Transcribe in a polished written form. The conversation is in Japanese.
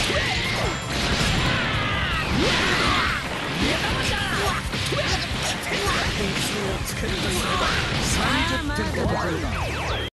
点数をつけるとすれば30点のところだ。